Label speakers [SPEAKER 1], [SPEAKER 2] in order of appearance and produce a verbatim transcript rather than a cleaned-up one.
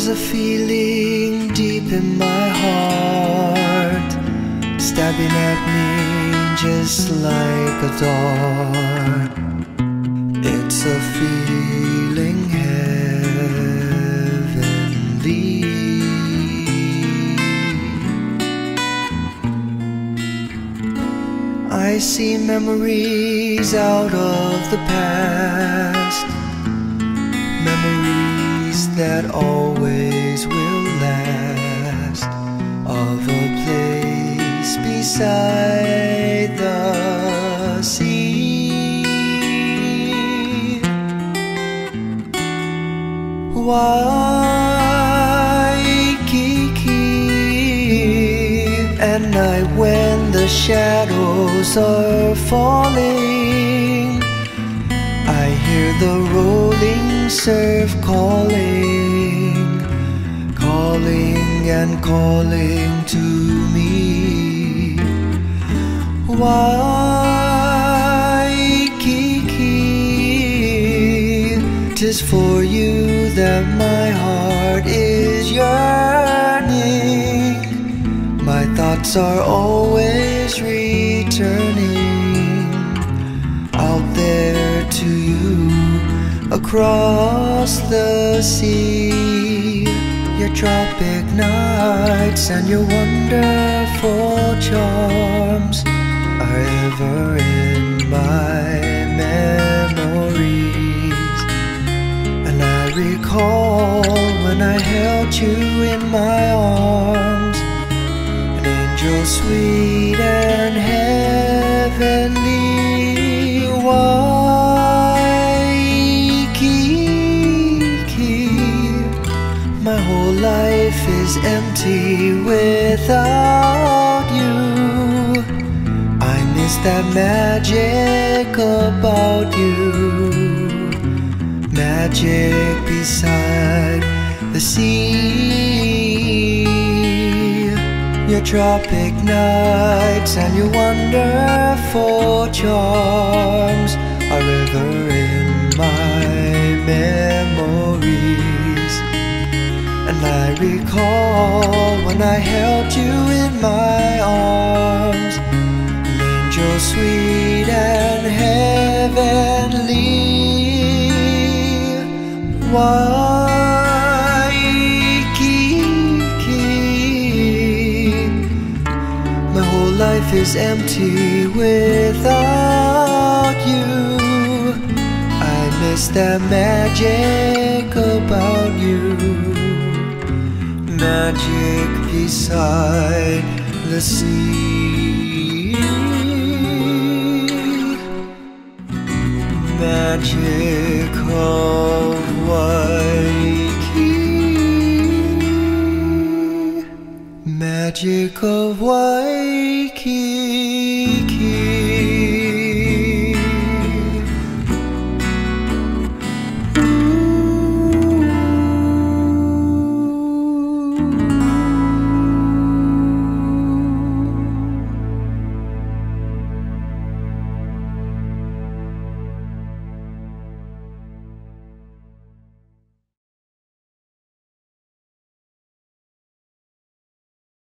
[SPEAKER 1] There's a feeling deep in my heart, stabbing at me just like a dart. It's a feeling heavenly. I see memories out of the past, memories that always will last, of a place beside the sea. Waikiki, at night when the shadows are falling, I hear the rolling surf calling, calling and calling to me. Waikiki, 'tis for you that my heart is yearning. My thoughts are always returning out there to you, across the sea. Your tropic nights and your wonderful charms are ever in my memories. And I recall when I held you in my arms, an angel sweet and heavenly. My whole life is empty without you. I miss that magic about you, magic beside the sea. Your tropic nights and your wonderful charms are ever in my memories. And I recall when I held you in my arms, an angel sweet and heavenly. Waikiki, my whole life is empty without you. I miss that magic about you, magic beside the sea, magic of Waikiki, magic of Waikiki.